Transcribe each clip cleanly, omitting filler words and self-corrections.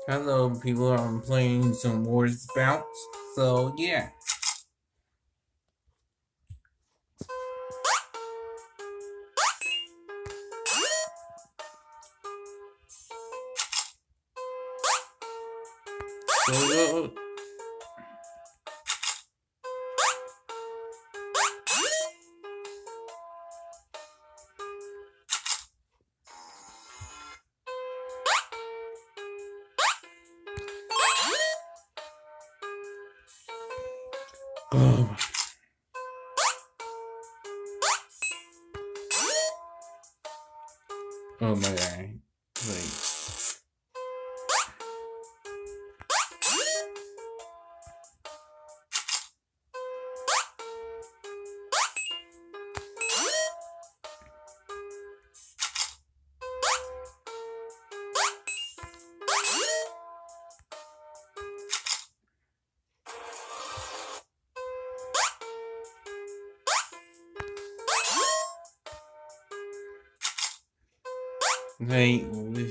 Hello, people. I'm playing some Mora's Bounce. So, yeah. So, oh, oh my god. Wait. Wait,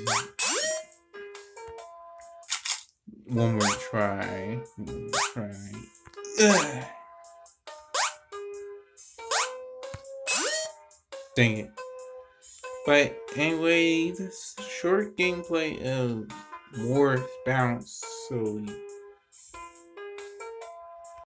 one more try. One more try. Ugh. Dang it. But anyway, this short gameplay of Mora's Bounce. So